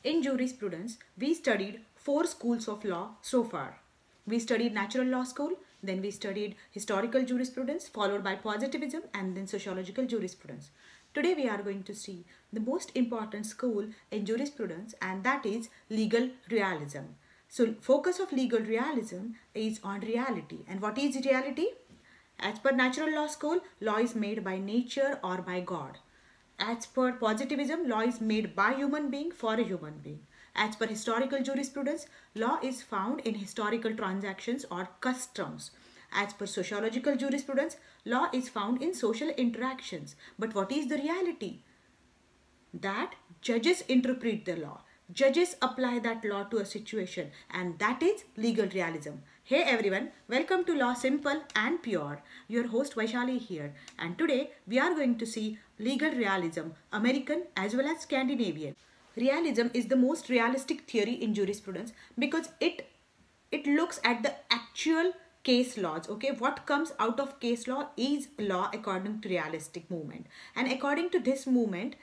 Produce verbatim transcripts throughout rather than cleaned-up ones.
In jurisprudence, we studied four schools of law so far. We studied natural law school, then we studied historical jurisprudence, followed by positivism, and then sociological jurisprudence. Today we are going to see the most important school in jurisprudence, and that is legal realism. So focus of legal realism is on reality. And what is reality? As per natural law school, law is made by nature or by God. As per positivism, law is made by human being for a human being. As per historical jurisprudence, law is found in historical transactions or customs. As per sociological jurisprudence, law is found in social interactions. But what is the reality? That judges interpret the law. Judges apply that law to a situation, and that is legal realism. Hey everyone, welcome to Law Simple and Pure. Your host Vaishali here, and today we are going to see legal realism, American as well as Scandinavian. Realism is the most realistic theory in jurisprudence because it it looks at the actual case laws. Okay, what comes out of case law is law according to realistic movement, and according to this movement,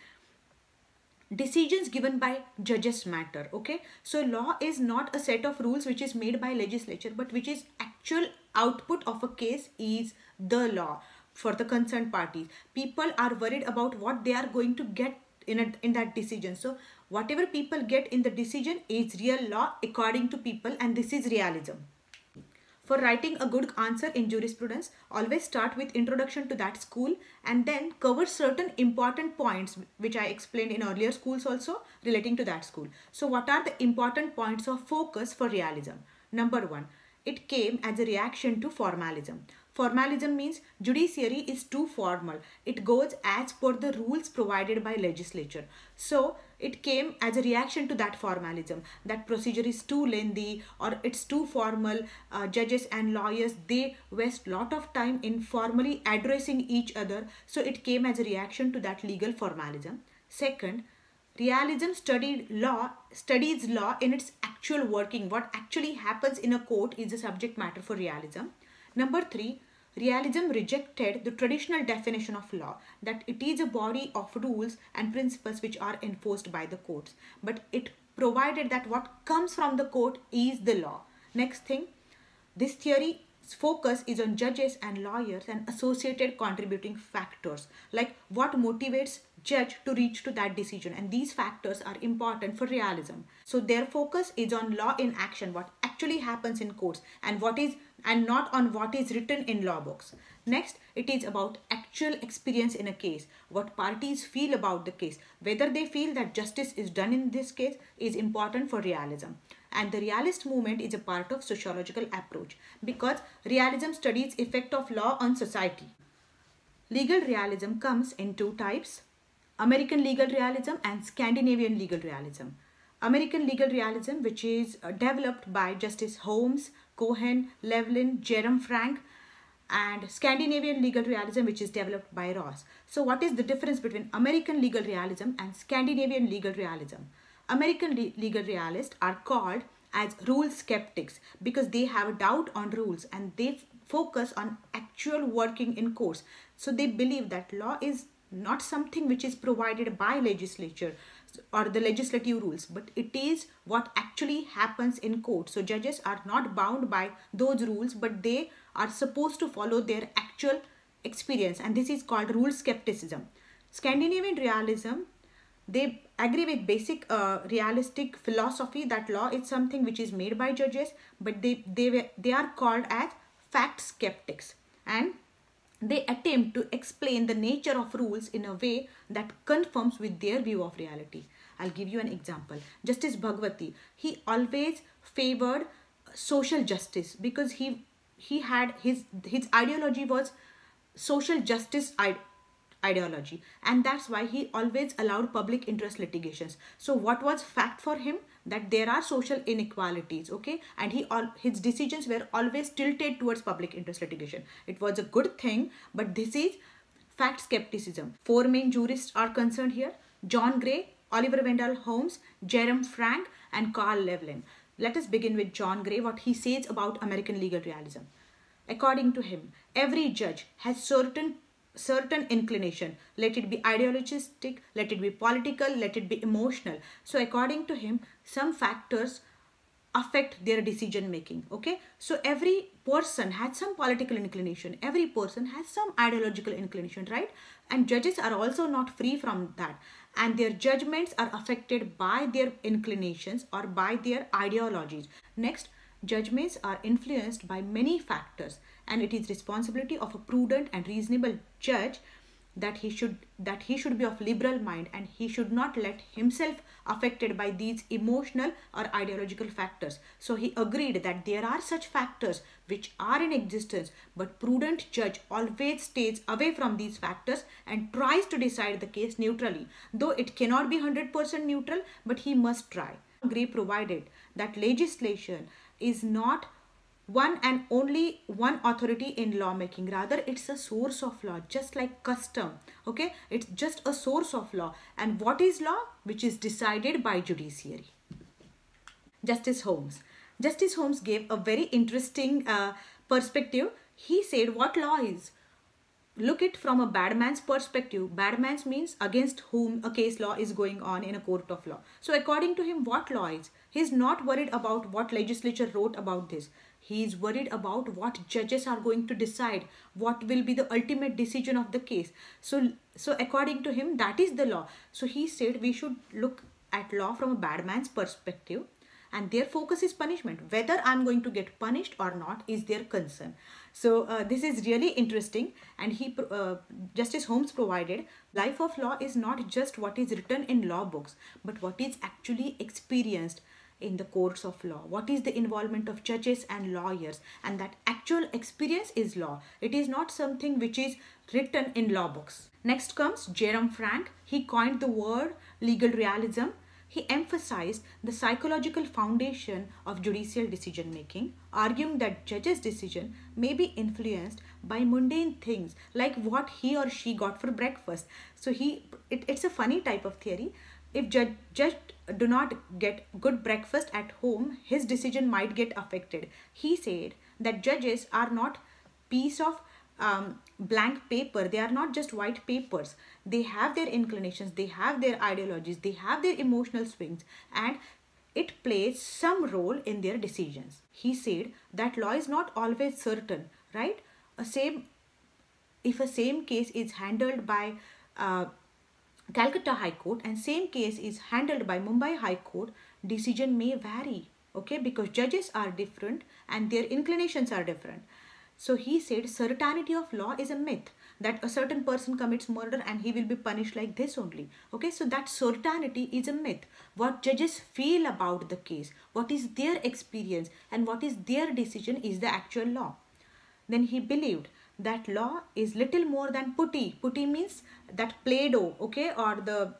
decisions given by judges matter. Okay, so law is not a set of rules which is made by legislature, but which is actual output of a case is the law for the concerned parties. People are worried about what they are going to get in a, in that decision. So whatever people get in the decision is real law according to people, and this is realism. For writing a good answer in jurisprudence, always start with introduction to that school and then cover certain important points which I explained in earlier schools also relating to that school. So what are the important points of focus for realism? Number one, it came as a reaction to formalism. Formalism means judiciary is too formal. It goes as per the rules provided by legislature. So it came as a reaction to that formalism. That procedure is too lengthy or it's too formal. Uh, judges and lawyers, they waste lot of time in formally addressing each other. So it came as a reaction to that legal formalism. Second, realism studied law, studies law in its actual working. What actually happens in a court is the subject matter for realism. Number three, realism rejected the traditional definition of law, that it is a body of rules and principles which are enforced by the courts. But it provided that what comes from the court is the law. Next thing, this theory's focus is on judges and lawyers and associated contributing factors, like what motivates judge to reach to that decision, and these factors are important for realism. So their focus is on law in action, what actually happens in courts, and what is and not on what is written in law books. Next, it is about actual experience in a case, what parties feel about the case, whether they feel that justice is done in this case is important for realism. And the realist movement is a part of sociological approach because realism studies effect of law on society. Legal realism comes in two types: American legal realism and Scandinavian legal realism. American legal realism, which is uh, developed by Justice Holmes, Cohen, Levlin, Jerome Frank, and Scandinavian legal realism, which is developed by Ross. So what is the difference between American legal realism and Scandinavian legal realism? American le legal realists are called as rule skeptics because they have a doubt on rules and they focus on actual working in courts. So they believe that law is not something which is provided by legislature or the legislative rules, but it is what actually happens in court. So judges are not bound by those rules, but they are supposed to follow their actual experience, and this is called rule skepticism. Scandinavian realism, they agree with basic uh, realistic philosophy that law is something which is made by judges, but they they they are called as fact skeptics, and they attempt to explain the nature of rules in a way that conforms with their view of reality. I'll give you an example. Justice Bhagwati, he always favored social justice because he he had his his ideology was social justice ideology, and that's why he always allowed public interest litigations. So what was fact for him? That there are social inequalities, okay, and he all his decisions were always tilted towards public interest litigation. It was a good thing, but this is fact skepticism. Four main jurists are concerned here: John Gray, Oliver Wendell Holmes, Jerome Frank, and Carl Levlin. Let us begin with John Gray, what he says about American legal realism. According to him, every judge has certain certain inclination. Let it be ideologistic, let it be political, let it be emotional. So according to him, some factors affect their decision making. Okay, so every person has some political inclination, every person has some ideological inclination, right? And judges are also not free from that, and their judgments are affected by their inclinations or by their ideologies. Next, judgments are influenced by many factors, and it is responsibility of a prudent and reasonable judge that he should that he should be of liberal mind, and he should not let himself affected by these emotional or ideological factors. So he agreed that there are such factors which are in existence, but prudent judge always stays away from these factors and tries to decide the case neutrally, though it cannot be one hundred percent neutral, but he must try. Gray provided that legislation is not one and only one authority in lawmaking, rather it's a source of law, just like custom. Okay, it's just a source of law. And what is law? Which is decided by judiciary. Justice Holmes. Justice Holmes gave a very interesting uh, perspective. He said what law is. Look it from a bad man's perspective. Bad man's means against whom a case law is going on in a court of law. So according to him, what law is? He is not worried about what legislature wrote about this. He is worried about what judges are going to decide, what will be the ultimate decision of the case. So, so according to him, that is the law. So he said we should look at law from a bad man's perspective, and their focus is punishment. Whether I'm going to get punished or not is their concern. So uh, this is really interesting, and he uh, Justice Holmes provided life of law is not just what is written in law books, but what is actually experienced in the courts of law. What is the involvement of judges and lawyers, and that actual experience is law. It is not something which is written in law books. Next comes Jerome Frank. He coined the word legal realism. He emphasized the psychological foundation of judicial decision making, arguing that judges' decision may be influenced by mundane things like what he or she got for breakfast. So he, it, it's a funny type of theory. If judge, judge do not get good breakfast at home, his decision might get affected. He said that judges are not piece of um, blank paper. They are not just white papers. They have their inclinations, they have their ideologies, they have their emotional swings, and it plays some role in their decisions. He said that law is not always certain, right? A same, if a same case is handled by uh, Calcutta High Court and same case is handled by Mumbai High Court, decision may vary, okay, because judges are different and their inclinations are different. So he said certainty of law is a myth, that a certain person commits murder and he will be punished like this only. Okay, so that certainty is a myth. What judges feel about the case, what is their experience and what is their decision is the actual law. Then he believed that law is little more than putty. Putty means that Play-Doh, okay, or the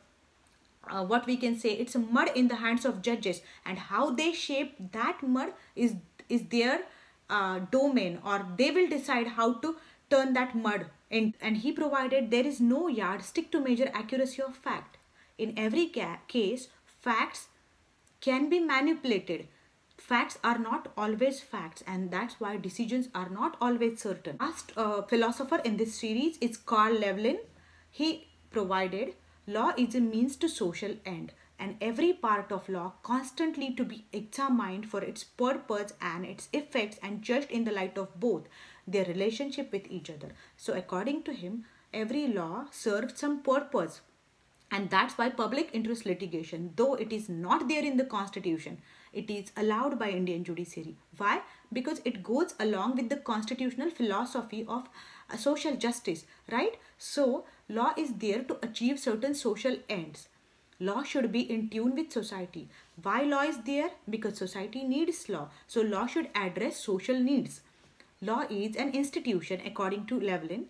uh, what we can say, it's a mud in the hands of judges, and how they shape that mud is is their uh, domain, or they will decide how to turn that mud in. And he provided there is no yardstick to measure accuracy of fact. In every ca case, facts can be manipulated. Facts are not always facts, and that's why decisions are not always certain. Last uh, philosopher in this series is Carl Levlin. He provided law is a means to social end, and every part of law constantly to be examined for its purpose and its effects and judged in the light of both their relationship with each other. So according to him, every law served some purpose, and that's why public interest litigation, though it is not there in the constitution, it is allowed by Indian judiciary. Why? Because it goes along with the constitutional philosophy of uh, social justice, right? So law is there to achieve certain social ends. Law should be in tune with society. Why law is there? Because society needs law. So law should address social needs. Law is an institution according to Levlin.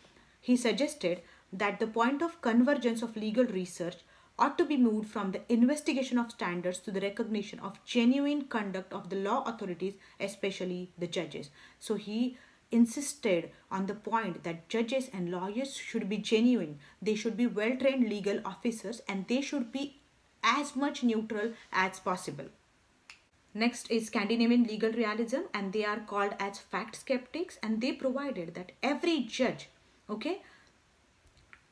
He suggested that the point of convergence of legal research ought to be moved from the investigation of standards to the recognition of genuine conduct of the law authorities, especially the judges. So he insisted on the point that judges and lawyers should be genuine. They should be well-trained legal officers, and they should be as much neutral as possible. Next is Scandinavian legal realism, and they are called as fact skeptics, and they provided that every judge, okay,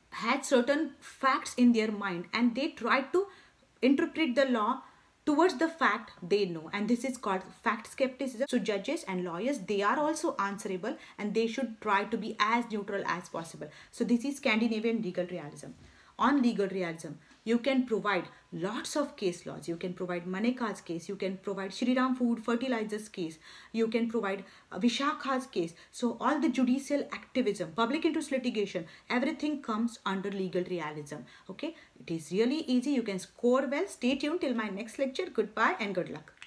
had certain facts in their mind, and they tried to interpret the law towards the fact they know, and this is called fact skepticism. So judges and lawyers, they are also answerable, and they should try to be as neutral as possible. So this is Scandinavian legal realism. On legal realism, you can provide lots of case laws. You can provide Maneka's case, you can provide Shriram Food Fertilizers case, you can provide uh, Vishakha's case. So all the judicial activism, public interest litigation, everything comes under legal realism. Okay, it is really easy. You can score well. Stay tuned till my next lecture. Goodbye and good luck.